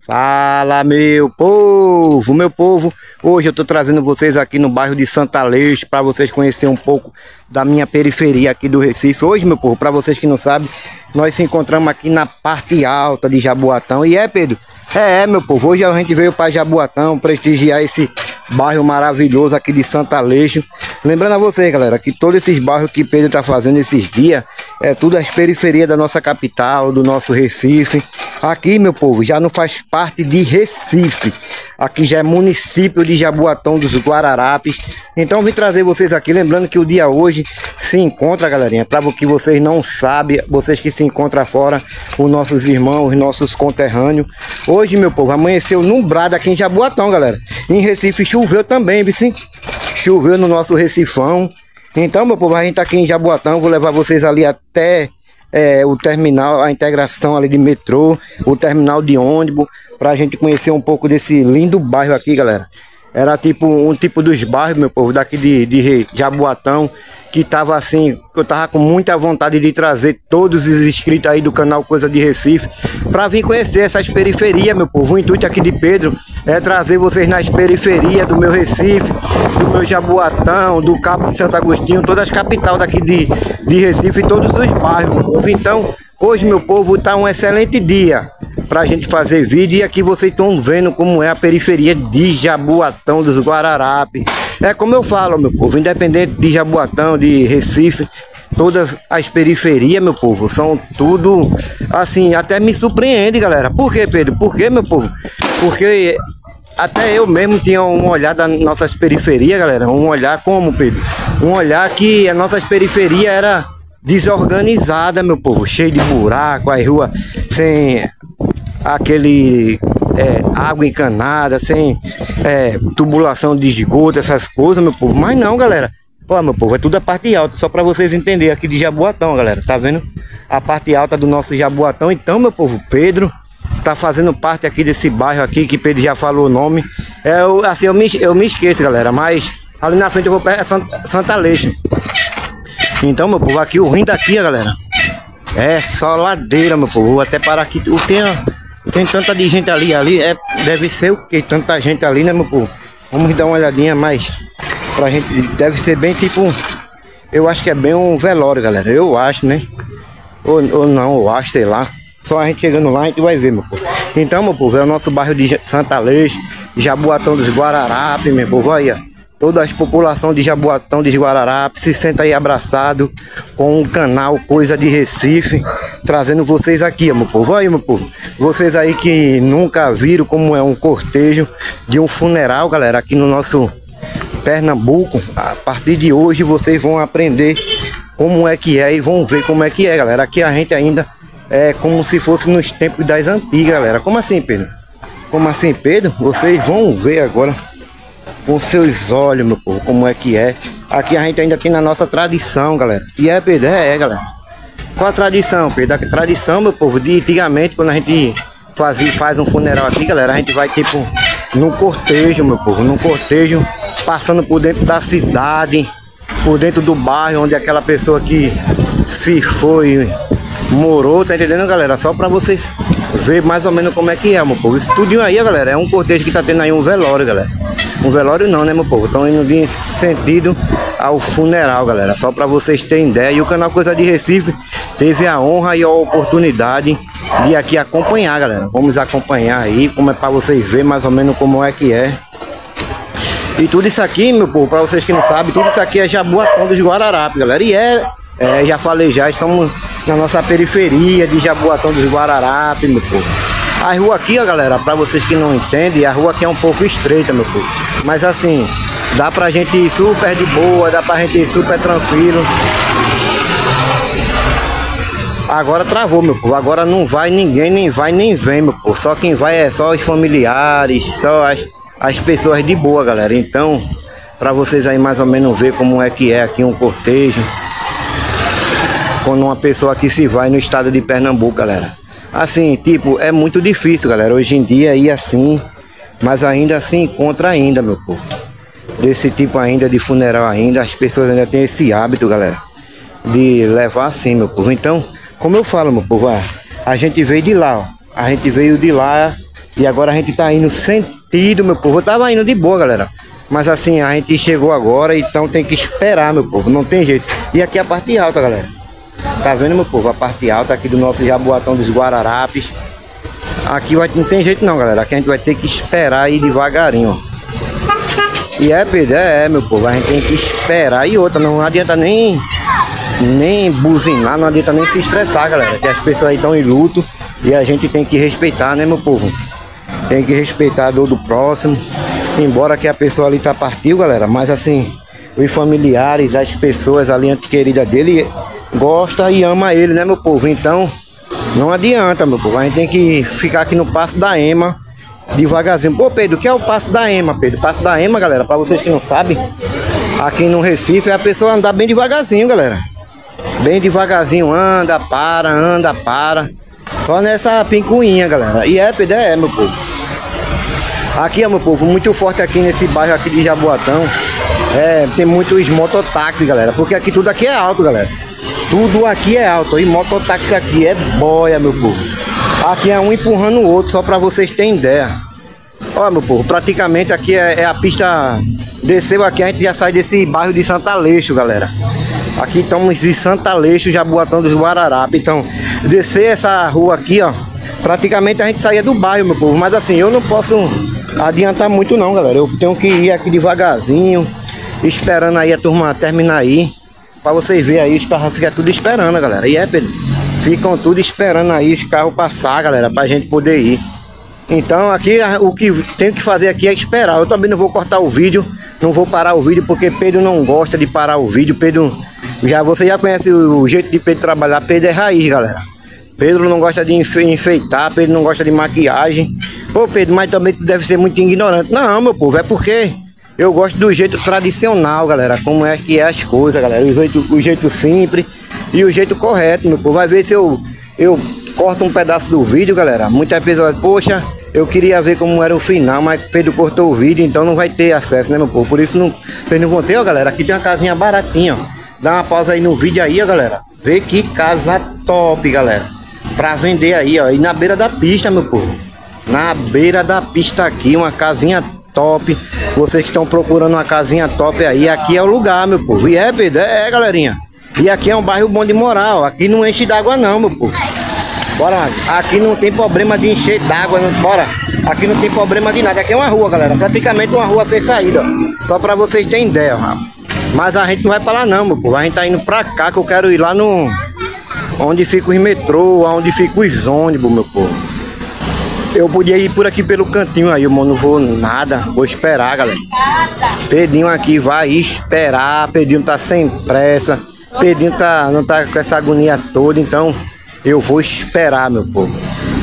Fala, meu povo, hoje eu tô trazendo vocês aqui no bairro de Santa Leste para vocês conhecerem um pouco da minha periferia aqui do Recife. Hoje, meu povo, para vocês que não sabem, nós se encontramos aqui na parte alta de Jaboatão. E Pedro? Meu povo, hoje a gente veio para Jaboatão prestigiar esse bairro maravilhoso aqui de Santa Leste. Lembrando a vocês, galera, que todos esses bairros que Pedro tá fazendo esses dias é tudo as periferias da nossa capital, do nosso Recife. Aqui, meu povo, já não faz parte de Recife. Aqui já é município de Jaboatão dos Guararapes. Então vim trazer vocês aqui, lembrando que o dia hoje se encontra, galerinha, para o que vocês não sabem, vocês que se encontram fora, os nossos irmãos, os nossos conterrâneos. Hoje, meu povo, amanheceu nublado aqui em Jaboatão, galera. Em Recife choveu também, vice. Choveu no nosso Recifão. Então, meu povo, a gente tá aqui em Jaboatão. Vou levar vocês ali até o terminal, a integração ali de metrô, o terminal de ônibus, pra gente conhecer um pouco desse lindo bairro aqui, galera. Era tipo um tipo dos bairros, meu povo, daqui de Jaboatão, que tava assim, eu tava com muita vontade de trazer todos os inscritos aí do canal Coisa de Recife pra vir conhecer essas periferias, meu povo. O intuito aqui de Pedro é trazer vocês nas periferias do meu Recife, do meu Jaboatão, do Cabo de Santo Agostinho, todas as capitais daqui de Recife e todos os bairros, meu povo. Então, hoje, meu povo, tá um excelente dia pra gente fazer vídeo. E aqui vocês estão vendo como é a periferia de Jaboatão dos Guararapes. É como eu falo, meu povo, independente de Jaboatão, de Recife, todas as periferias, meu povo, são tudo assim, até me surpreende, galera. Por quê, Pedro? Por quê, meu povo? Porque até eu mesmo tinha um olhar das nossas periferias, galera. Um olhar como, Pedro? Um olhar que as nossas periferias era desorganizada, meu povo, cheio de buraco, as ruas sem aquele água encanada, sem tubulação de esgoto, essas coisas, meu povo. Mas não, galera. Pô, meu povo, é tudo a parte alta, só para vocês entenderem aqui de Jaboatão, galera. Tá vendo? A parte alta do nosso Jaboatão. Então, meu povo, Pedro tá fazendo parte aqui desse bairro aqui, que Pedro já falou o nome. Assim, eu me esqueço, galera, mas ali na frente eu vou para Santa Leste. Então, meu povo, aqui o ruim daqui, galera, é só ladeira, meu povo. Vou até parar aqui. Tem tanta de gente ali, deve ser o que? Tanta gente ali, né, meu povo? Vamos dar uma olhadinha mais pra gente. Deve ser bem tipo, eu acho que é bem um velório, galera. Eu acho, né? Ou não, eu acho, sei lá. Só a gente chegando lá, a gente vai ver, meu povo. Então, meu povo, é o nosso bairro de Santa Leste, Jaboatão dos Guararapes, meu povo. Aí, ó. Toda a população de Jaboatão dos Guararapes se senta aí abraçado com o canal Coisa de Recife, trazendo vocês aqui, meu povo. Aí, meu povo, vocês aí que nunca viram como é um cortejo de um funeral, galera, aqui no nosso Pernambuco, a partir de hoje vocês vão aprender como é que é e vão ver como é que é, galera. Aqui a gente ainda é como se fosse nos tempos das antigas, galera. Como assim, Pedro? Como assim, Pedro? Vocês vão ver agora com seus olhos, meu povo, como é que é. Aqui a gente ainda tem na nossa tradição, galera. E Pedro, galera. Qual a tradição, Pedro? A tradição, meu povo, de antigamente, quando a gente faz um funeral aqui, galera, a gente vai tipo num cortejo, meu povo, num cortejo, passando por dentro da cidade, por dentro do bairro onde aquela pessoa que se foi morou, tá entendendo, galera? Só pra vocês ver mais ou menos como é que é, meu povo. Esse tudinho aí, galera, é um cortejo que tá tendo aí um velório, galera. Um velório não, né, meu povo? Estão indo em sentido ao funeral, galera. Só para vocês terem ideia. E o canal Coisa de Recife teve a honra e a oportunidade de aqui acompanhar, galera. Vamos acompanhar aí, como é para vocês verem mais ou menos como é que é. E tudo isso aqui, meu povo, para vocês que não sabem, tudo isso aqui é Jaboatão dos Guararapes, galera. E já falei já, estamos na nossa periferia de Jaboatão dos Guararapes, meu povo. A rua aqui, ó, galera, pra vocês que não entendem, a rua aqui é um pouco estreita, meu povo. Mas assim, dá pra gente ir super de boa, dá pra gente ir super tranquilo. Agora travou, meu povo. Agora não vai ninguém, nem vai nem vem, meu povo. Só quem vai é só os familiares, só as pessoas de boa, galera. Então, pra vocês aí mais ou menos ver como é que é aqui um cortejo, quando uma pessoa aqui se vai no estado de Pernambuco, galera. Assim, tipo, é muito difícil, galera, hoje em dia ir assim, mas ainda se encontra ainda, meu povo. Desse tipo ainda, de funeral ainda, as pessoas ainda têm esse hábito, galera, de levar assim, meu povo. Então, como eu falo, meu povo, a gente veio de lá, ó. A gente veio de lá E agora a gente tá indo sentido, meu povo. Eu tava indo de boa, galera. Mas assim, a gente chegou agora, então tem que esperar, meu povo. Não tem jeito. E aqui é a parte alta, galera. Tá vendo, meu povo? A parte alta aqui do nosso Jaboatão dos Guararapes. Aqui não tem jeito não, galera. Aqui a gente vai ter que esperar ir devagarinho, ó. E Pedro, meu povo. A gente tem que esperar. E outra, não adianta nem buzinar, não adianta nem se estressar, galera. Que as pessoas aí estão em luto. E a gente tem que respeitar, né, meu povo? Tem que respeitar a dor do próximo. Embora que a pessoa ali tá partiu, galera. Mas assim, os familiares, as pessoas ali antequeridas dele gosta e ama ele, né, meu povo? Então, não adianta, meu povo. A gente tem que ficar aqui no Passo da Ema, devagarzinho. Pô, Pedro, o que é o Passo da Ema, Pedro? Passo da Ema, galera, pra vocês que não sabem, aqui no Recife, é a pessoa andar bem devagarzinho, galera. Bem devagarzinho, anda, para. Só nessa pincuinha, galera. E Pedro, meu povo. Aqui, meu povo, muito forte aqui nesse bairro aqui de Jaboatão. Tem muitos mototáxis, galera. Porque aqui tudo aqui é alto, galera. Tudo aqui é alto. E mototáxi aqui é boia, meu povo. Aqui é um empurrando o outro, só pra vocês terem ideia. Ó, meu povo, praticamente aqui é a pista. Desceu aqui, a gente já sai desse bairro de Santo Aleixo, galera. Aqui estamos de Santo Aleixo, Jaboatão dos Guararapes. Então, descer essa rua aqui, ó, praticamente a gente saía do bairro, meu povo. Mas assim, eu não posso adiantar muito não, galera. Eu tenho que ir aqui devagarzinho, esperando aí a turma terminar aí. Pra vocês verem aí, os carros ficam tudo esperando, galera. E Pedro, ficam tudo esperando aí os carros passar, galera, pra gente poder ir. Então aqui, o que tenho que fazer aqui é esperar. Eu também não vou cortar o vídeo, não vou parar o vídeo, porque Pedro não gosta de parar o vídeo. Pedro, você já conhece o jeito de Pedro trabalhar. Pedro é raiz, galera. Pedro não gosta de enfeitar, Pedro não gosta de maquiagem. Pô, Pedro, mas também tu deve ser muito ignorante. Não, meu povo, é porque eu gosto do jeito tradicional, galera. Como é que é as coisas, galera. O jeito simples e o jeito correto, meu povo. Vai ver se eu corto um pedaço do vídeo, galera. Muitas pessoas, poxa, eu queria ver como era o final, mas Pedro cortou o vídeo, então não vai ter acesso, né, meu povo? Por isso vocês não vão ter, ó, galera. Aqui tem uma casinha baratinha, ó. Dá uma pausa aí no vídeo aí, ó, galera. Vê que casa top, galera. Pra vender aí, ó. E na beira da pista, meu povo. Na beira da pista aqui, uma casinha top. Vocês que estão procurando uma casinha top aí, aqui é o lugar, meu povo. E Pedro, galerinha. E aqui é um bairro bom de morar, ó. Aqui não enche d'água não, meu povo. Bora, aqui não tem problema de encher d'água, bora. Aqui não tem problema de nada. Aqui é uma rua, galera. Praticamente uma rua sem saída, ó. Só pra vocês terem ideia, ó. Mas a gente não vai pra lá não, meu povo. A gente tá indo pra cá, que eu quero ir lá no... onde fica os metrô, onde fica os ônibus, meu povo. Eu podia ir por aqui pelo cantinho aí, mano. Não vou nada. Vou esperar, galera. Pedrinho aqui vai esperar. Pedrinho tá sem pressa. Pedrinho não tá com essa agonia toda. Então, eu vou esperar, meu povo.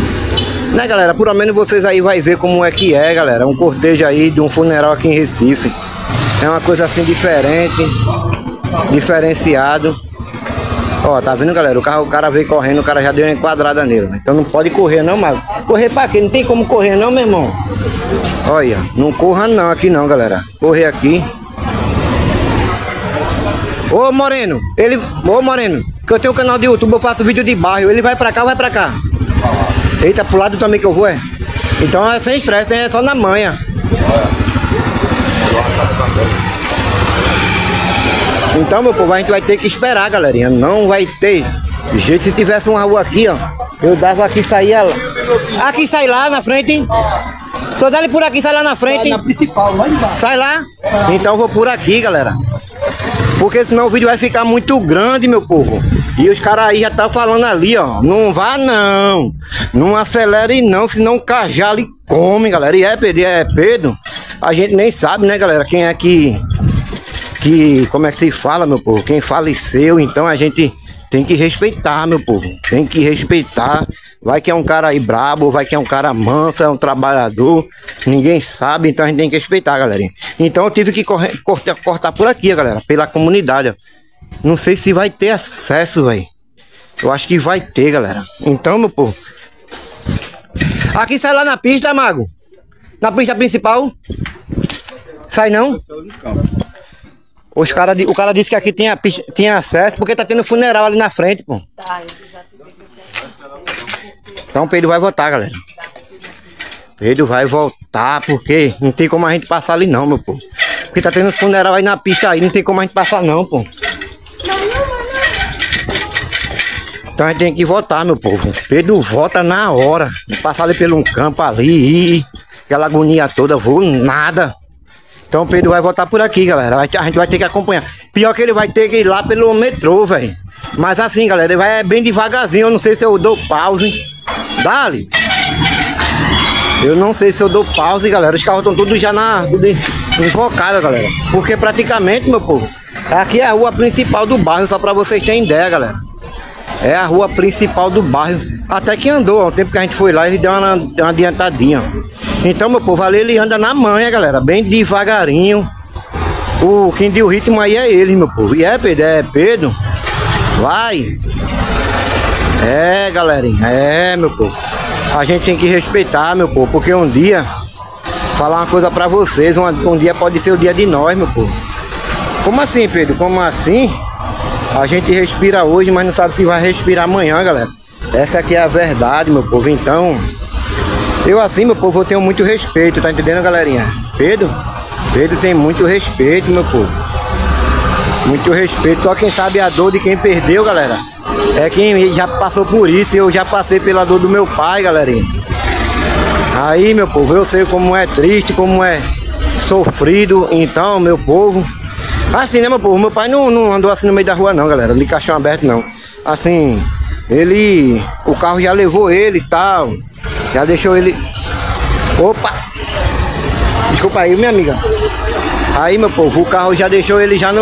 Né, galera? Por menos vocês aí vai ver como é que é, galera. Um cortejo aí de um funeral aqui em Recife. É uma coisa assim diferente. Diferenciado. Ó, tá vendo, galera? O cara veio correndo, o cara já deu uma enquadrada nele. Então não pode correr não, mas correr pra quê? Não tem como correr não, meu irmão. Olha, não corra não aqui não, galera. Correr aqui. Ô Moreno, que eu tenho um canal de YouTube, eu faço vídeo de bairro. Ele vai pra cá ou vai pra cá? Eita, pro lado também que eu vou, é? Então é sem estresse, é só na manha. Então, meu povo, a gente vai ter que esperar, galerinha. Não vai ter jeito. Se tivesse uma rua aqui, ó, eu dava aqui, saía lá. Aqui sai lá na frente, hein? Só dá ele por aqui, sai lá na frente. Na principal, lá embaixo. Sai lá. Então eu vou por aqui, galera. Porque senão o vídeo vai ficar muito grande, meu povo. E os caras aí já estão falando ali, ó. Não vá não. Não acelere não, senão o cajado lhe come, galera. E Pedro. A gente nem sabe, né, galera? Quem é que como é que se fala, meu povo? Quem faleceu, então a gente tem que respeitar, meu povo. Tem que respeitar. Vai que é um cara aí brabo, vai que é um cara manso, é um trabalhador. Ninguém sabe, então a gente tem que respeitar, galerinha. Então eu tive que cortar por aqui, galera, pela comunidade, ó. Não sei se vai ter acesso, velho. Eu acho que vai ter, galera. Então, meu povo. Aqui sai lá na pista, Mago. Na pista principal. Sai não? O cara disse que aqui tinha acesso porque tá tendo funeral ali na frente, pô. Então o Pedro vai votar, galera. Pedro vai voltar, porque não tem como a gente passar ali não, meu povo. Porque tá tendo funeral aí na pista aí, não tem como a gente passar não, pô. Então a gente tem que votar, meu povo. Pedro vota na hora. Passar ali pelo campo ali, aquela agonia toda, vou nada. Então o Pedro vai votar por aqui, galera. A gente vai ter que acompanhar. Pior que ele vai ter que ir lá pelo metrô, velho. Mas assim, galera, ele vai bem devagarzinho. Eu não sei se eu dou pause. Dali. Eu não sei se eu dou pause, galera. Os carros estão todos já tudo invocados, galera. Porque praticamente, meu povo, aqui é a rua principal do bairro, só pra vocês terem ideia, galera. É a rua principal do bairro. Até que andou, ao tempo que a gente foi lá, ele deu uma adiantadinha. Então, meu povo, ali ele anda na manha, galera, bem devagarinho. Quem deu o ritmo aí é ele, meu povo. E é Pedro. Vai. É, galerinha, meu povo. A gente tem que respeitar, meu povo, porque um dia, falar uma coisa pra vocês, um dia pode ser o dia de nós, meu povo. Como assim, Pedro? Como assim? A gente respira hoje, mas não sabe se vai respirar amanhã, galera. Essa aqui é a verdade, meu povo. Então, eu assim, meu povo, eu tenho muito respeito, tá entendendo, galerinha? Pedro tem muito respeito, meu povo. Muito respeito. Só quem sabe a dor de quem perdeu, galera, é quem já passou por isso. Eu já passei pela dor do meu pai, galerinha. Aí, meu povo, eu sei como é triste, como é sofrido. Então, meu povo, assim, né, meu povo? Meu pai não andou assim no meio da rua, não, galera. De caixão aberto, não. Assim, o carro já levou ele e tal. Já deixou ele... Opa! Desculpa aí, minha amiga. Aí, meu povo, o carro já deixou ele já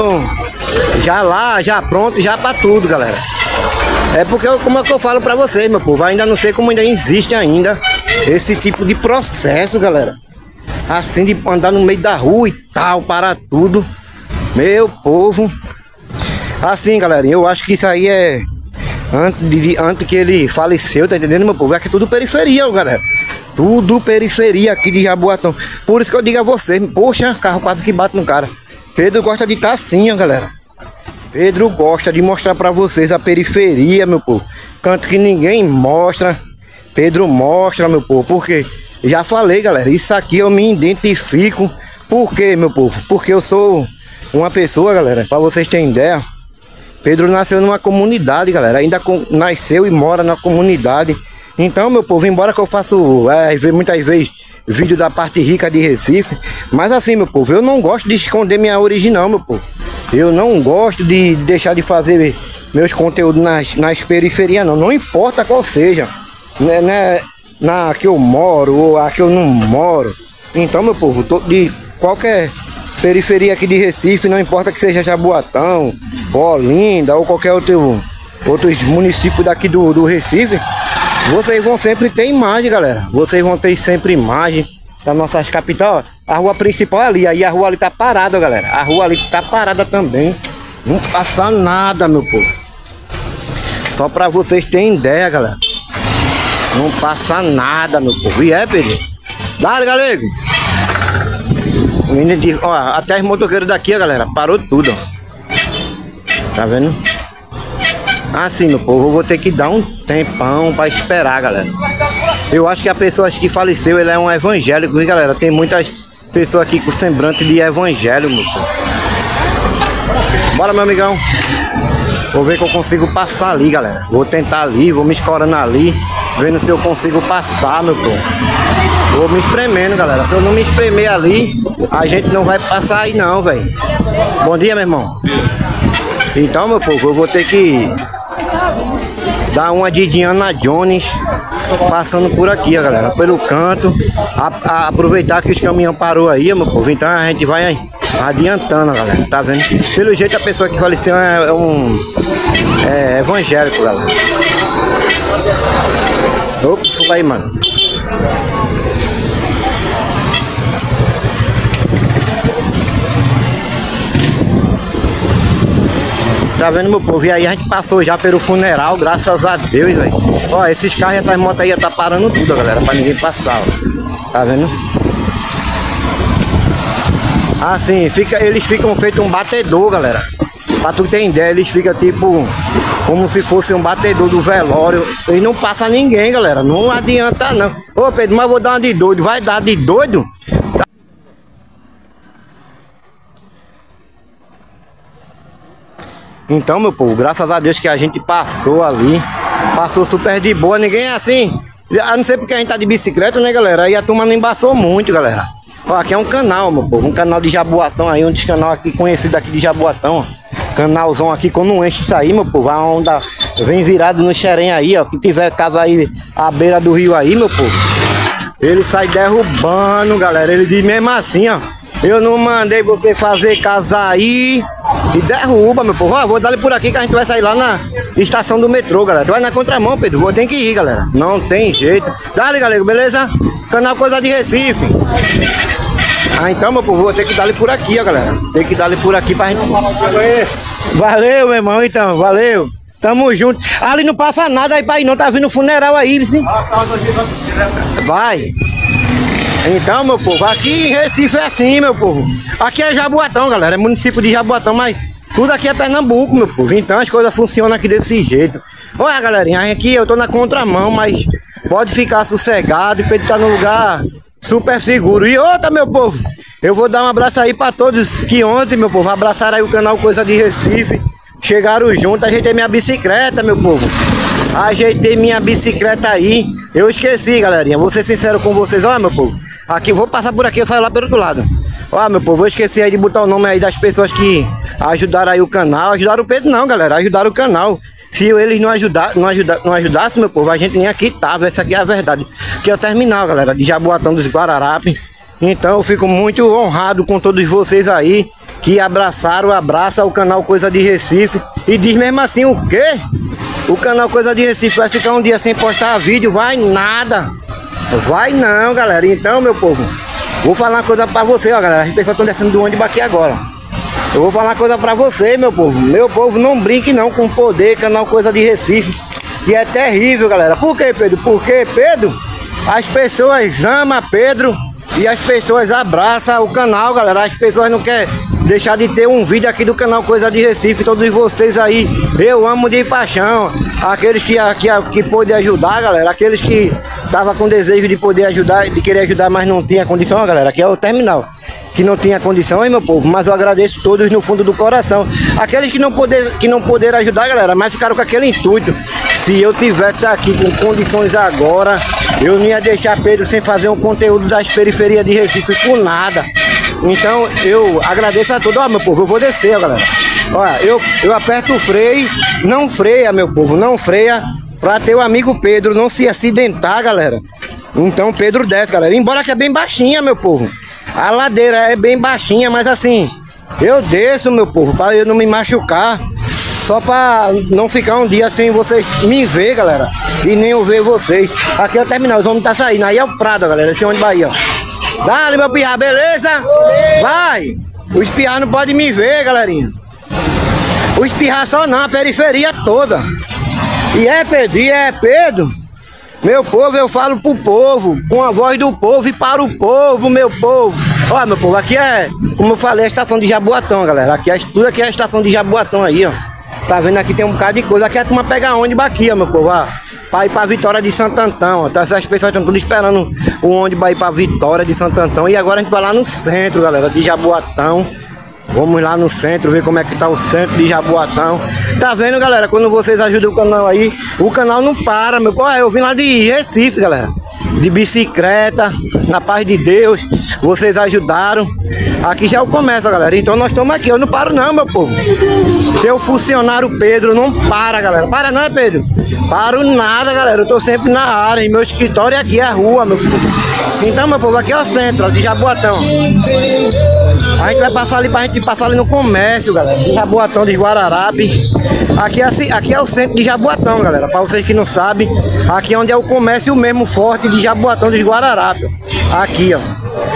já pronto, já pra tudo, galera. É porque, como é que eu falo pra vocês, meu povo, ainda não sei como ainda existe ainda esse tipo de processo, galera. Assim, de andar no meio da rua e tal, parar tudo. Meu povo. Assim, galera, eu acho que isso aí é antes que ele faleceu, tá entendendo, meu povo? É que é tudo periferia, galera. Tudo periferia aqui de Jaboatão. Por isso que eu digo a vocês, poxa, carro quase que bate no cara. Pedro gosta de estar assim, ó, galera. Pedro gosta de mostrar pra vocês a periferia, meu povo. Canto que ninguém mostra, Pedro mostra, meu povo. Porque, já falei, galera, isso aqui eu me identifico. Por quê, meu povo? Porque eu sou uma pessoa, galera, pra vocês terem ideia. Pedro nasceu numa comunidade, galera. Ainda nasceu e mora na comunidade. Então, meu povo, embora que eu faço muitas vezes vídeo da parte rica de Recife, mas assim, meu povo, eu não gosto de esconder minha origem, não, meu povo. Eu não gosto de deixar de fazer meus conteúdos nas periferias, não. Não importa qual seja, né, na que eu moro ou a que eu não moro. Então, meu povo, de qualquer periferia aqui de Recife, não importa que seja Jaboatão, Olinda ou qualquer outros municípios daqui do Recife, vocês vão sempre ter imagem, galera. Vocês vão ter sempre imagem das nossas capitais. A rua principal é ali, aí a rua ali tá parada, galera. A rua ali tá parada também. Não passa nada, meu povo. Só pra vocês terem ideia, galera. Não passa nada, meu povo. E Pedro? Dá, galego. Ó, até os motoqueiros daqui, galera, parou tudo, ó. Tá vendo? Assim, meu povo, eu vou ter que dar um tempão pra esperar, galera. Eu acho que a pessoa que faleceu, ele é um evangélico, viu, galera? Tem muitas pessoas aqui com semblante de evangelho, meu povo. Bora, meu amigão. Vou ver que eu consigo passar ali, galera. Vou tentar ali, vou me escorando ali, vendo se eu consigo passar, meu povo. Vou me espremendo, galera. Se eu não me espremer ali, a gente não vai passar aí não, velho. Bom dia, meu irmão. Então, meu povo, eu vou ter que dar uma de Indiana Jones passando por aqui, ó, galera, pelo canto. Aproveitar que os caminhões parou aí, meu povo. Então a gente vai adiantando, galera. Tá vendo? Pelo jeito a pessoa que faleceu é evangélico, galera. Opa, desculpa aí, mano. Tá vendo, meu povo? E aí a gente passou já pelo funeral, graças a Deus, velho. Ó, esses carros e essas motos aí tá parando tudo, galera, pra ninguém passar, ó. Tá vendo? Assim, eles ficam feito um batedor, galera. Pra tu ter ideia, eles ficam tipo como se fosse um batedor do velório. E não passa ninguém, galera. Não adianta, não. Ô Pedro, mas eu vou dar uma de doido. Vai dar de doido? Então, meu povo, graças a Deus que a gente passou ali. Passou super de boa, ninguém é assim. Eu não sei porque a gente tá de bicicleta, né, galera? Aí a turma não embaçou muito, galera. Ó, aqui é um canal, meu povo. Um canal de Jaboatão aí, um dos canais aqui conhecido aqui de Jaboatão, ó. Canalzão aqui, quando não enche isso aí, meu povo, a onda vem virado no xerém aí, ó. Que tiver casa aí à beira do rio aí, meu povo, ele sai derrubando, galera. Ele diz mesmo assim, ó: eu não mandei você fazer casa aí. E derruba, meu povo. Ó, vou dar ele por aqui que a gente vai sair lá na estação do metrô, galera. Tu vai na contramão, Pedro. Vou ter que ir, galera. Não tem jeito. Dá-lhe, galera, beleza? Canal Coisa de Recife. Ah, então, meu povo, vou ter que dar ele por aqui, ó, galera. Tem que dar ele por aqui pra gente. Valeu, meu irmão, então. Valeu. Tamo junto. Ali não passa nada aí pra ir, não. Tá vindo funeral aí, sim. Vai. Então, meu povo, aqui em Recife é assim, meu povo. Aqui é Jaboatão, galera. É município de Jaboatão, mas tudo aqui é Pernambuco, meu povo. Então as coisas funcionam aqui desse jeito. Olha, galerinha, aqui eu tô na contramão, mas pode ficar sossegado. O Pedro tá num lugar super seguro. E outra, meu povo, eu vou dar um abraço aí pra todos que ontem, meu povo, abraçaram aí o canal Coisa de Recife. Chegaram junto, ajeitei minha bicicleta, meu povo. Ajeitei minha bicicleta aí. Eu esqueci, galerinha. Vou ser sincero com vocês. Olha, meu povo, aqui, vou passar por aqui, eu saio lá pelo outro lado. Ó, meu povo, eu esqueci aí de botar o nome aí das pessoas que ajudaram aí o canal. Ajudaram o Pedro não, galera, ajudaram o canal. Se eles não ajudassem, meu povo, a gente nem aqui tava. Essa aqui é a verdade. Que é o terminal, galera, de Jaboatão dos Guararapes. Então eu fico muito honrado com todos vocês aí que abraçaram, abraça o canal Coisa de Recife. E diz mesmo assim, o quê? O canal Coisa de Recife vai ficar um dia sem postar vídeo? Vai nada. Vai não, galera. Então, meu povo, vou falar uma coisa pra você, ó, galera. As pessoas estão descendo do ônibus aqui agora. Eu vou falar uma coisa pra você, meu povo. Meu povo, não brinque não com o poder, canal Coisa de Recife, que é terrível, galera. Por quê, Pedro? Porque, Pedro, as pessoas amam Pedro e as pessoas abraçam o canal, galera. As pessoas não querem deixar de ter um vídeo aqui do canal Coisa de Recife. Todos vocês aí, eu amo de paixão. Aqueles que podem ajudar, galera. Aqueles que estavam com desejo de poder ajudar, de querer ajudar, mas não tinha condição, galera. Aqui é o terminal, que não tinha condição, hein, meu povo. Mas eu agradeço todos no fundo do coração. Aqueles que não puderam ajudar, galera, mas ficaram com aquele intuito. Se eu tivesse aqui com condições agora, eu não ia deixar Pedro sem fazer um conteúdo das periferias de Recife por nada. Então eu agradeço a todos. Ó, meu povo, eu vou descer, ó, galera. Olha, eu aperto o freio, não freia, meu povo, não freia, pra ter o amigo Pedro não se acidentar, galera. Então Pedro desce, galera. Embora que é bem baixinha, meu povo. A ladeira é bem baixinha, mas assim, eu desço, meu povo, pra eu não me machucar. Só pra não ficar um dia sem vocês me ver, galera. E nem eu ver vocês. Aqui é o terminal, os homens tá saindo. Aí é o Prado, galera, esse ônibus aí, ó. Dá-lhe, meu piá, beleza? Vai! O espirrar não pode me ver, galerinha. O espirrar só não, a periferia toda. E é Pedro. Meu povo, eu falo pro povo, com a voz do povo e para o povo, meu povo. Ó, meu povo, aqui é, como eu falei, a estação de Jaboatão, galera. Aqui tudo aqui é a estação de Jaboatão aí, ó. Tá vendo, aqui tem um bocado de coisa. Aqui a turma pega ônibus aqui, ó, meu povo, ó. Pra ir pra Vitória de Santo Antão, ó. Tá, essas pessoas estão tudo esperando o ônibus pra ir pra Vitória de Santo Antão. E agora a gente vai lá no centro, galera, de Jaboatão. Vamos lá no centro, ver como é que tá o centro de Jaboatão. Tá vendo, galera? Quando vocês ajudam o canal aí, o canal não para, meu. Pô, eu vim lá de Recife, galera. De bicicleta, na paz de Deus. Vocês ajudaram. Aqui já é o comércio, galera. Então nós estamos aqui. Eu não paro não, meu povo. Teu funcionário Pedro não para, galera. Para não, é Pedro? Paro nada, galera. Eu tô sempre na área. E meu escritório aqui é a rua, meu povo. Então, meu povo, aqui é o centro, ó, de Jaboatão. A gente vai passar ali pra gente passar ali no comércio, galera. De Jaboatão dos Guararapes. Aqui é o centro de Jaboatão, galera. Pra vocês que não sabem, aqui é onde é o comércio mesmo forte de Jaboatão dos Guararapes. Aqui, ó.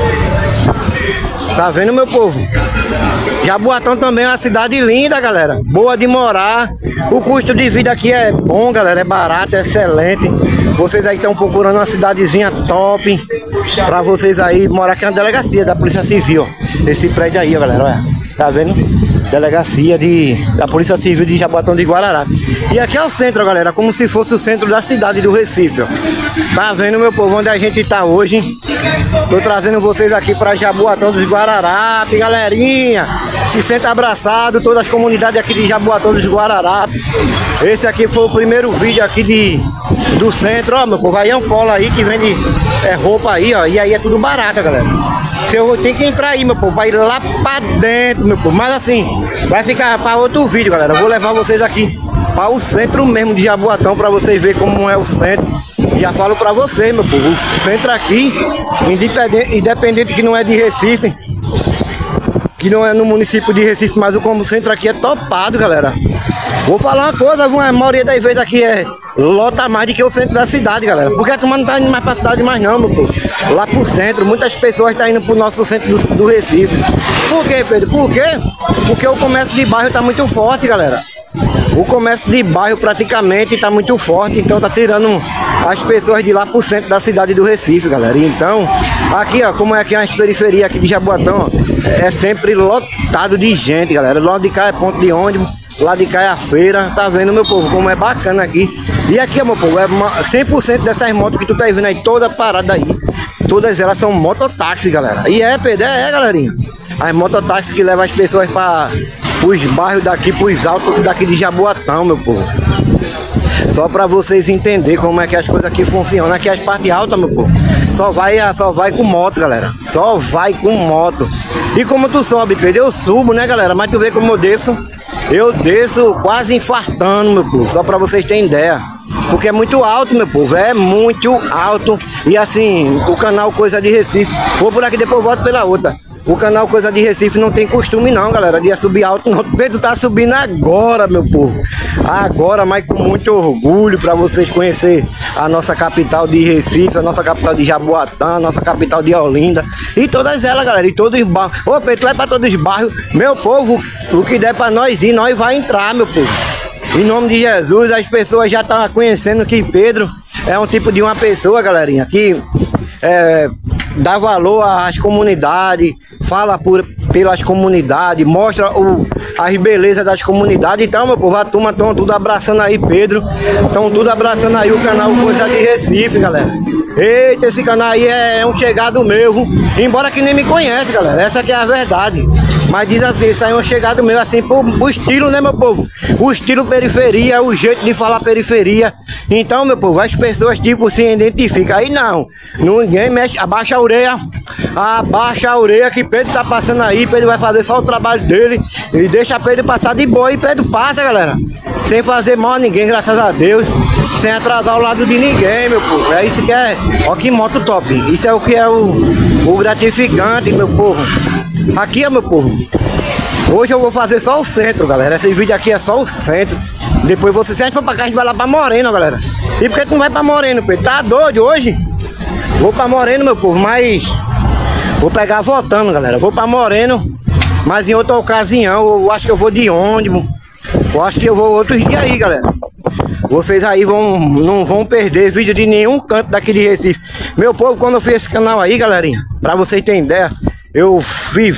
Tá vendo, meu povo? Jaboatão também é uma cidade linda, galera. Boa de morar. O custo de vida aqui é bom, galera. É barato, é excelente. Vocês aí estão procurando uma cidadezinha top pra vocês aí morar aqui na delegacia da Polícia Civil, ó. Esse prédio aí, ó, galera. Olha. Tá vendo? delegacia da Polícia Civil de Jaboatão de Guararapes. E aqui é o centro, galera, como se fosse o centro da cidade do Recife, ó. Tá vendo, meu povo, onde a gente tá hoje? Tô trazendo vocês aqui para Jaboatão dos Guararapes, galerinha. Se senta abraçado, todas as comunidades aqui de Jaboatão dos Guararapes. Esse aqui foi o primeiro vídeo aqui do centro, ó, meu povo. Aí é um polo aí que vende roupa aí, ó. E aí é tudo barato, galera. Você tem que entrar aí, meu povo, vai lá pra dentro, meu povo. Mas assim, vai ficar para outro vídeo, galera. Eu vou levar vocês aqui para o centro mesmo de Jaboatão, para vocês verem como é o centro. Já falo para vocês, meu povo, o centro aqui, independente que não é de Recife, que não é no município de Recife, mas como centro aqui é topado, galera. Vou falar uma coisa, a maioria das vezes aqui lota mais do que o centro da cidade, galera. Porque a turma não tá indo mais pra cidade mais não, meu povo. Lá pro centro, muitas pessoas estão indo pro nosso centro do Recife. Por quê, Pedro? Por quê? Porque o comércio de bairro tá muito forte, galera. O comércio de bairro praticamente tá muito forte, então tá tirando as pessoas de lá pro centro da cidade do Recife, galera. Então, aqui, ó, como é aqui as periferias aqui de Jaboatão, ó, é sempre lotado de gente, galera. Lá de cá é ponto de ônibus, lá de cá é a feira. Tá vendo, meu povo, como é bacana aqui. E aqui, ó, meu povo, é 100% dessas motos que tu tá vendo aí, toda parada aí, todas elas são mototáxi, galera. E Pedro, galerinha. As mototáxis que levam as pessoas para os bairros daqui, pros altos daqui de Jaboatão, meu povo. Só para vocês entenderem como é que as coisas aqui funcionam. Aqui as partes altas, meu povo, só vai com moto, galera. Só vai com moto. E como tu sobe, Pedro? Eu subo, né, galera? Mas tu vê como eu desço. Eu desço quase infartando, meu povo. Só para vocês terem ideia. Porque é muito alto, meu povo. É muito alto. E assim, o canal Coisa de Recife. Vou por aqui, depois volto pela outra. O canal Coisa de Recife não tem costume não, galera, de subir alto não. O Pedro tá subindo agora, meu povo. Agora, mas com muito orgulho para vocês conhecerem a nossa capital de Recife, a nossa capital de Jaboatão, a nossa capital de Olinda. E todas elas, galera, e todos os bairros. Ô, Pedro, tu vai para todos os bairros. Meu povo, o que der para nós ir, nós vai entrar, meu povo. Em nome de Jesus, as pessoas já estão conhecendo que Pedro é um tipo de uma pessoa, galerinha, que dá valor às comunidades, fala pelas comunidades, mostra as belezas das comunidades. Então, meu povo, a turma estão tudo abraçando aí, Pedro. Estão tudo abraçando aí o canal Coisa de Recife, galera. Eita, esse canal aí é um chegado meu, embora que nem me conhece, galera. Essa aqui é a verdade. Mas diz assim, isso aí é um chegado meu, assim, o estilo, né, meu povo? O estilo periferia, o jeito de falar periferia. Então, meu povo, as pessoas, tipo, se identificam. Aí não, ninguém mexe, abaixa a orelha que Pedro tá passando aí. Pedro vai fazer só o trabalho dele e deixa Pedro passar de boa. E Pedro passa, galera, sem fazer mal a ninguém, graças a Deus, sem atrasar o lado de ninguém, meu povo. É isso que é, ó, que moto top. Isso é o que é o gratificante, meu povo. Aqui, ó, meu povo, hoje eu vou fazer só o centro, galera. Esse vídeo aqui é só o centro. Depois você, se a gente for pra cá, a gente vai lá pra Moreno, galera. E por que tu não vai pra Moreno, Pedro? Tá doido hoje? Vou pra Moreno, meu povo, mas vou pegar voltando, galera. Vou pra Moreno, mas em outra ocasião. Eu acho que eu vou de ônibus. Eu acho que eu vou outros dias aí, galera. Vocês aí não vão perder vídeo de nenhum canto daqui de Recife. Meu povo, quando eu fiz esse canal aí, galerinha, pra vocês terem ideia, eu fiz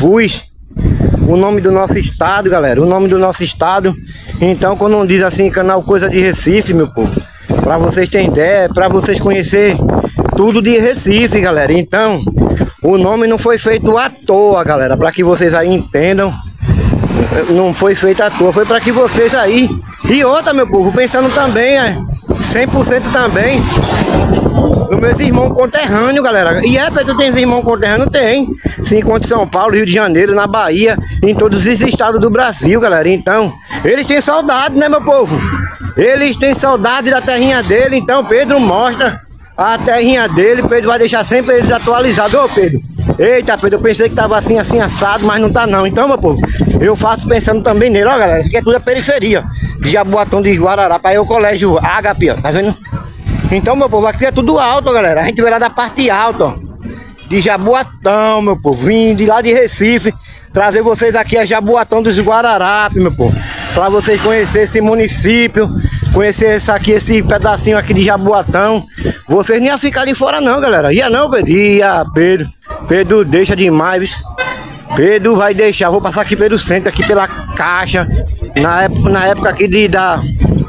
o nome do nosso estado, galera. O nome do nosso estado. Então, quando diz assim, canal Coisa de Recife, meu povo, pra vocês terem ideia, pra vocês conhecerem tudo de Recife, galera. Então, o nome não foi feito à toa, galera. Pra que vocês aí entendam. Não foi feito à toa, foi pra que vocês aí. E outra, meu povo, pensando também, 100% também dos meus irmãos conterrâneos, galera. E Pedro, tem irmão conterrâneo? Tem. Se encontra em São Paulo, Rio de Janeiro, na Bahia, em todos os estados do Brasil, galera. Então, eles têm saudade, né, meu povo? Eles têm saudade da terrinha dele. Então, Pedro mostra a terrinha dele. Pedro vai deixar sempre eles atualizados. Ô, Pedro, eita, Pedro, eu pensei que tava assim, assado, mas não tá não. Então, meu povo, eu faço pensando também nele. Ó, galera, isso aqui é tudo a periferia de Jaboatão de Guararapes. Aí é o colégio HP, ó, tá vendo? Então, meu povo, aqui é tudo alto, galera. A gente vê lá da parte alta, ó, de Jaboatão, meu povo. Vim de lá de Recife trazer vocês aqui a Jaboatão dos Guararapes, meu povo, pra vocês conhecerem esse município, conhecer esse pedacinho aqui de Jaboatão. Vocês nem iam ficar de fora não, galera. Ia não, Pedro? Ia, Pedro. Pedro deixa demais, Pedro vai deixar, vou passar aqui pelo centro, aqui pela Caixa. Na época aqui da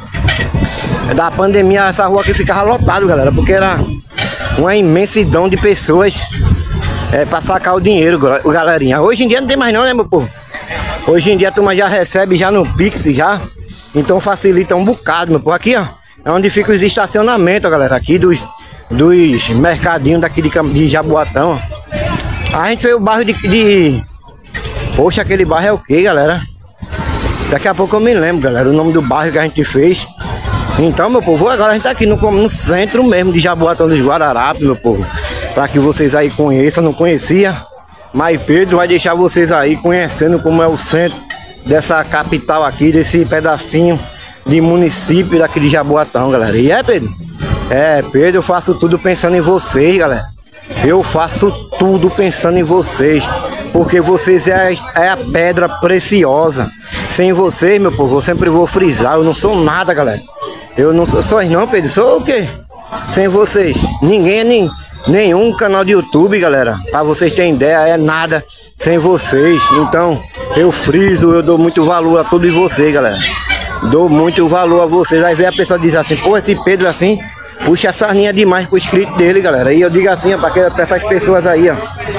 pandemia, essa rua aqui ficava lotada, galera, porque era uma imensidão de pessoas pra sacar o dinheiro, galerinha. Hoje em dia não tem mais não, né, meu povo? Hoje em dia a turma já recebe já no Pix, já. Então facilita um bocado, meu povo. Aqui, ó, é onde fica os estacionamentos, galera, aqui dos mercadinhos daqui de Jaboatão, ó. A gente fez o bairro Poxa, aquele bairro é o que, galera? Daqui a pouco eu me lembro, galera, o nome do bairro que a gente fez. Então, meu povo, agora a gente tá aqui no centro mesmo de Jaboatão dos Guararapes, meu povo. Pra que vocês aí conheçam, não conhecia. Mas Pedro vai deixar vocês aí conhecendo como é o centro dessa capital aqui, desse pedacinho de município daqui de Jaboatão, galera. E Pedro? Pedro, eu faço tudo pensando em vocês, galera. Eu faço tudo pensando em vocês, porque vocês é a pedra preciosa. Sem vocês, meu povo, eu sempre vou frisar, eu não sou nada, galera. Eu não sou não, Pedro, sou o quê? Sem vocês. Ninguém, nenhum canal de YouTube, galera, pra vocês terem ideia, é nada sem vocês. Então, eu friso, eu dou muito valor a todos vocês, galera. Dou muito valor a vocês. Aí vem a pessoa diz assim, pô, esse Pedro assim, puxa essa linha demais pro inscrito dele, galera. E eu digo assim, ó, pra essas pessoas aí, ó.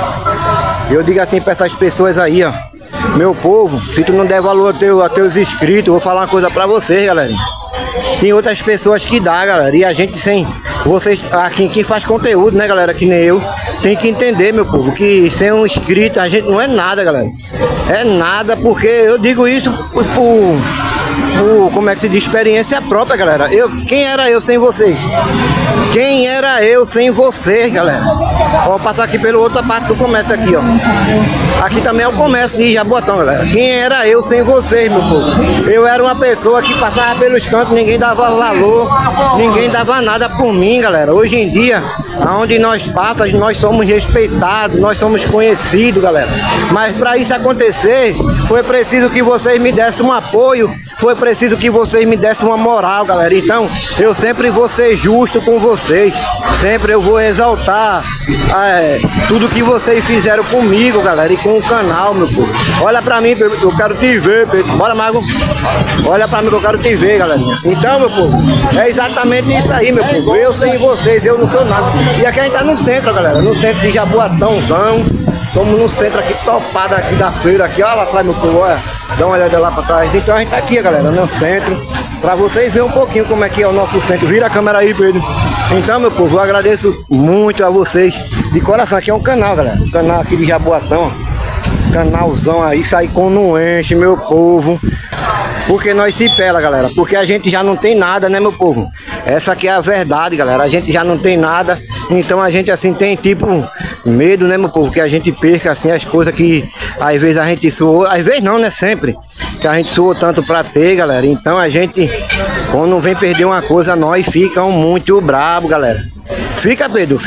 Eu digo assim pra essas pessoas aí, ó. Meu povo, se tu não der valor a teus inscritos, eu vou falar uma coisa pra vocês, galera. Tem outras pessoas que dá, galera. E a gente sem... Vocês aqui, quem faz conteúdo, né, galera, que nem eu, tem que entender, meu povo, que sem um inscrito a gente não é nada, galera. É nada, porque eu digo isso por como é que se diz, experiência própria, galera. Quem era eu sem vocês? Quem era eu sem vocês, galera? Ó, vou passar aqui pela outra parte do comércio aqui, ó. Aqui também é o comércio de Jaboatão, galera. Quem era eu sem vocês, meu povo? Eu era uma pessoa que passava pelos cantos, ninguém dava valor, ninguém dava nada por mim, galera. Hoje em dia, aonde nós passamos, nós somos respeitados, nós somos conhecidos, galera. Mas para isso acontecer, foi preciso que vocês me dessem um apoio, foi preciso que vocês me dessem uma moral, galera. Então, eu sempre vou ser justo com vocês. Sempre eu vou exaltar tudo que vocês fizeram comigo, galera, e com o canal, meu povo. Olha pra mim, eu quero te ver, Pedro. Bora, Mago. Olha pra mim que eu quero te ver, galera. Então, meu povo, é exatamente isso aí, meu povo. Eu sem vocês, eu não sou nada. E aqui a gente tá no centro, galera. No centro de Jaboatãozão. Estamos no centro aqui, topado aqui da feira, aqui, olha lá atrás, meu povo, olha. Dá uma olhada lá pra trás. Então a gente tá aqui, galera, no centro, pra vocês verem um pouquinho como é que é o nosso centro. Vira a câmera aí, Pedro. Então, meu povo, eu agradeço muito a vocês de coração. Aqui é um canal, galera, um canal aqui de Jaboatão, canalzão aí, sai com não enche, meu povo. Porque nós se pela, galera, porque a gente já não tem nada, né, meu povo? Essa aqui é a verdade, galera, a gente já não tem nada. Então a gente assim tem tipo medo, né, meu povo, que a gente perca assim as coisas que às vezes a gente suou, às vezes não, né, sempre, que a gente suou tanto pra ter, galera. Então a gente, quando vem perder uma coisa, nós ficamos muito brabo, galera. Fica, Pedro,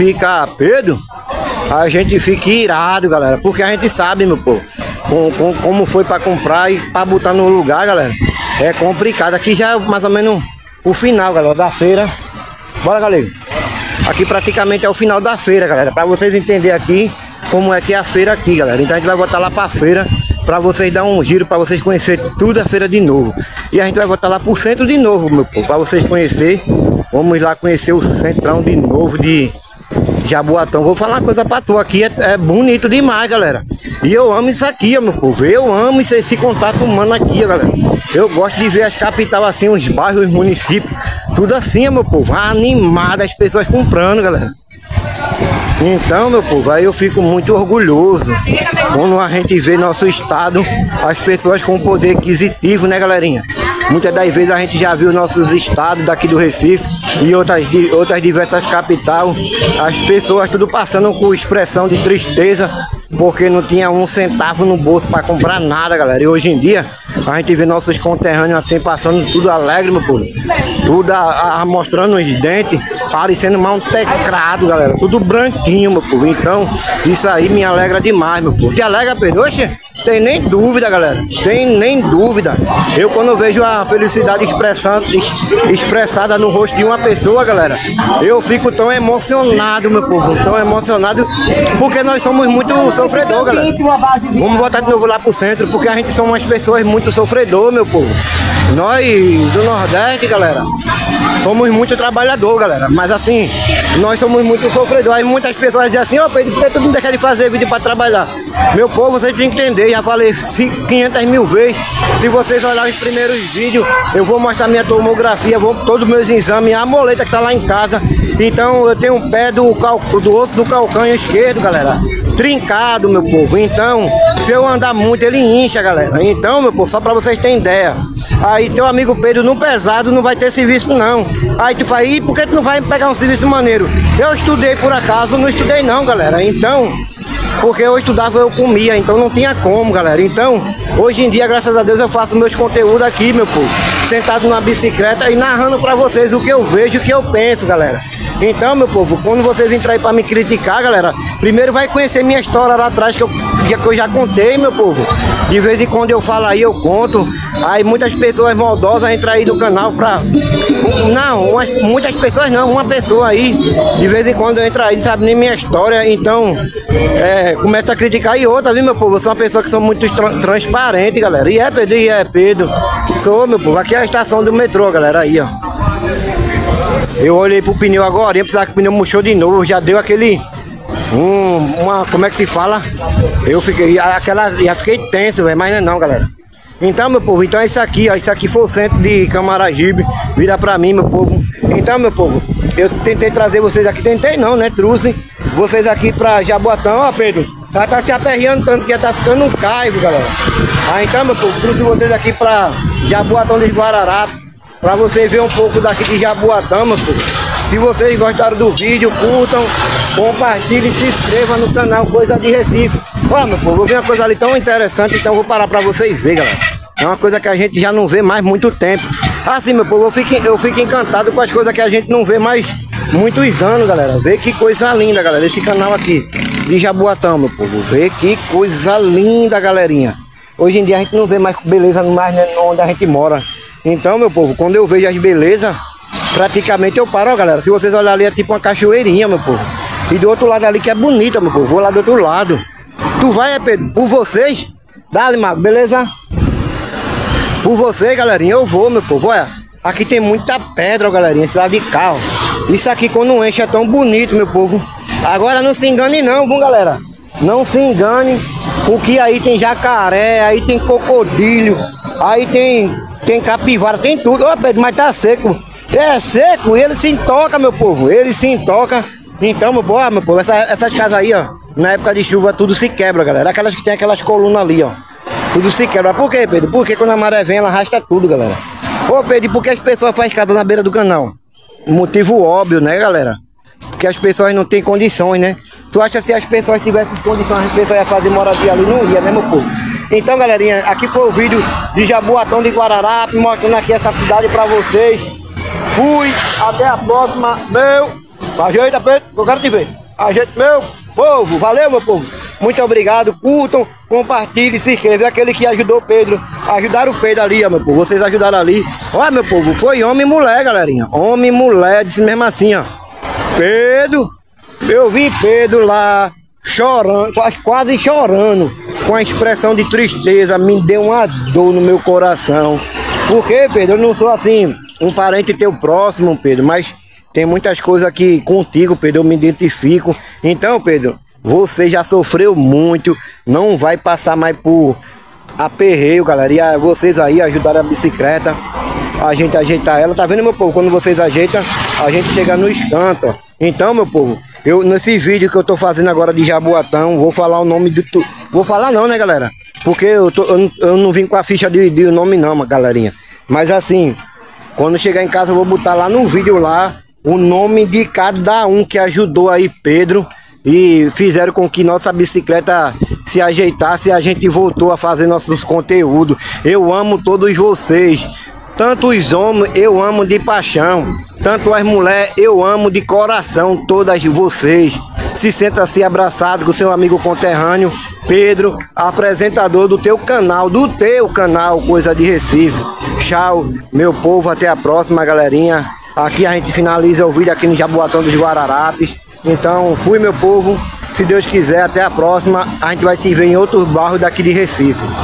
a gente fica irado, galera, porque a gente sabe, meu povo, como foi pra comprar e pra botar no lugar, galera, é complicado. Aqui já é mais ou menos o final, galera, da feira. Bora, galera. Aqui praticamente é o final da feira, galera, pra vocês entenderem aqui como é que é a feira aqui, galera. Então a gente vai voltar lá pra feira, pra vocês dar um giro, pra vocês conhecerem tudo a feira de novo. E a gente vai voltar lá pro centro de novo, meu povo, pra vocês conhecerem. Vamos lá conhecer o centrão de novo de Jaboatão. Vou falar uma coisa pra tu, aqui é bonito demais, galera. E eu amo isso aqui, ó, meu povo. Eu amo esse contato humano aqui, ó, galera. Eu gosto de ver as capitais assim, os bairros, os municípios, tudo assim, ó, meu povo, animado, as pessoas comprando, galera. Então, meu povo, aí eu fico muito orgulhoso quando a gente vê nosso estado, as pessoas com poder aquisitivo, né, galerinha? Muitas das vezes a gente já viu nossos estados daqui do Recife e outras diversas capitais, as pessoas tudo passando com expressão de tristeza, porque não tinha um centavo no bolso para comprar nada, galera. E hoje em dia a gente vê nossos conterrâneos assim passando tudo alegre, meu povo, tudo mostrando os dentes, parecendo mal um teclado, galera, tudo branquinho, meu povo. Então isso aí me alegra demais, meu povo. Te alegra, Pedro? Oxe, Tem nem dúvida, galera. Tem nem dúvida. Eu, quando vejo a felicidade expressada no rosto de uma pessoa, galera, eu fico tão emocionado, meu povo. Tão emocionado, porque nós somos muito sofredor, galera. Vamos voltar de novo lá pro centro, porque a gente somos umas pessoas muito sofredor, meu povo. Nós do Nordeste, galera, somos muito trabalhador, galera. Mas assim, nós somos muito sofredor. Aí muitas pessoas dizem assim, ó, Pedro, por que tu não deixa de fazer vídeo pra trabalhar? Meu povo, vocês têm que entender, já falei 500 mil vezes. Se vocês olharem os primeiros vídeos, eu vou mostrar minha tomografia, todos os meus exames, a moleta que tá lá em casa. Então eu tenho um pé do osso do calcanho esquerdo, galera, trincado, meu povo. Então, se eu andar muito, ele incha, galera. Então, meu povo, só pra vocês terem ideia. Aí teu amigo Pedro no pesado não vai ter serviço não. Aí tu fala, e por que tu não vai pegar um serviço maneiro? Eu estudei por acaso, não estudei não, galera. Então, porque eu estudava, eu comia, então não tinha como, galera. Então, hoje em dia, graças a Deus, eu faço meus conteúdos aqui, meu povo, sentado numa bicicleta e narrando pra vocês o que eu vejo, o que eu penso, galera. Então, meu povo, quando vocês entrarem pra me criticar, galera, primeiro vai conhecer minha história lá atrás, que eu já contei, meu povo. De vez em quando eu falo aí, eu conto. Aí muitas pessoas maldosas entram aí do canal pra... Não, muitas pessoas não, uma pessoa aí. De vez em quando eu entro aí, não sabe nem minha história, então... começa a criticar. E outra, viu, meu povo? Eu sou uma pessoa que sou muito transparente, galera. E é Pedro. Sou, meu povo. Aqui é a estação do metrô, galera, aí, ó. Eu olhei pro pneu agora, ia precisar que o pneu murchou de novo, já deu aquele... como é que se fala? Eu fiquei, já fiquei tenso, velho, mas não, galera. Então, meu povo, então é isso aqui, ó. Isso aqui foi o centro de Camaragibe. Vira pra mim, meu povo. Então, meu povo, eu tentei trazer vocês aqui, tentei não, né? Trouxe vocês aqui pra Jaboatão, ó, Pedro. Ela tá se aperreando tanto que ela tá ficando um caivo, galera. Então, meu povo, trouxe vocês aqui pra Jaboatão de Guararapes, pra vocês verem um pouco daqui de Jaboatão, meu povo. Se vocês gostaram do vídeo, curtam, compartilhem, se inscrevam no canal Coisa de Recife. Ó, meu povo, eu vi uma coisa ali tão interessante, então eu vou parar pra vocês verem, galera. É uma coisa que a gente já não vê mais muito tempo. Assim, meu povo, eu fico encantado com as coisas que a gente não vê mais muitos anos, galera. Vê que coisa linda, galera, esse canal aqui de Jaboatão, meu povo. Vê que coisa linda, galerinha. Hoje em dia a gente não vê mais beleza mais, né, onde a gente mora. Então, meu povo, quando eu vejo as belezas, praticamente eu paro, ó, galera. Se vocês olharem ali, é tipo uma cachoeirinha, meu povo. E do outro lado ali que é bonita, meu povo. Vou lá do outro lado. Tu vai, Pedro, por vocês? Dá-lhe, Mago, beleza? Por vocês, galerinha, eu vou, meu povo. Olha, aqui tem muita pedra, ó, galerinha, esse lado de cá, ó. Isso aqui quando enche é tão bonito, meu povo. Agora não se engane não, viu, galera? Não se engane, porque aí tem jacaré, aí tem crocodilo, aí tem capivara, tem tudo. Ô, Pedro, mas tá seco. É seco e ele se intoca, meu povo. Ele se intoca. Então, meu povo, essas casas aí, ó, na época de chuva tudo se quebra, galera. Aquelas que tem aquelas colunas ali, ó. Tudo se quebra. Por quê, Pedro? Porque quando a maré vem, ela arrasta tudo, galera. Ô, Pedro, e por que as pessoas fazem casa na beira do canal? Motivo óbvio, né, galera? Porque as pessoas não têm condições, né? Tu acha que se as pessoas tivessem condições, as pessoas iam fazer moradia ali? Não ia, né, meu povo? Então, galerinha, aqui foi o vídeo de Jaboatão de Guararapes, mostrando aqui essa cidade pra vocês. Fui, até a próxima, meu. Ajeita, Pedro, eu quero te ver. Ajeita, meu povo. Valeu, meu povo. Muito obrigado. Curtam, compartilhem, se inscrevam. Aquele que ajudou o Pedro. Ajudaram o Pedro ali, ó, meu povo. Vocês ajudaram ali. Olha, meu povo, foi homem e mulher, galerinha. Homem e mulher, disse mesmo assim, ó. Pedro, eu vi Pedro lá chorando, quase chorando, com a expressão de tristeza. Me deu uma dor no meu coração. Porque, Pedro, eu não sou assim um parente teu próximo, Pedro, mas tem muitas coisas aqui contigo, Pedro, eu me identifico. Então, Pedro, você já sofreu muito, não vai passar mais por aperreio, galera. E vocês aí ajudaram a bicicleta, a gente ajeitar ela. Tá vendo, meu povo? Quando vocês ajeitam, a gente chega no escanto, ó. Então, meu povo, eu nesse vídeo que eu tô fazendo agora de Jaboatão, vou falar o nome do... Vou falar não, né, galera? Porque eu não vim com a ficha de nome não, galerinha. Mas assim, quando chegar em casa eu vou botar lá no vídeo lá o nome de cada um que ajudou aí Pedro e fizeram com que nossa bicicleta se ajeitasse e a gente voltou a fazer nossos conteúdos. Eu amo todos vocês, tanto os homens eu amo de paixão, tanto as mulheres eu amo de coração, todas vocês. Se senta assim abraçado com seu amigo conterrâneo. Pedro, apresentador do teu canal Coisa de Recife. Tchau, meu povo, até a próxima, galerinha. Aqui a gente finaliza o vídeo aqui no Jaboatão dos Guararapes. Então, fui, meu povo. Se Deus quiser, até a próxima. A gente vai se ver em outros bairros daqui de Recife.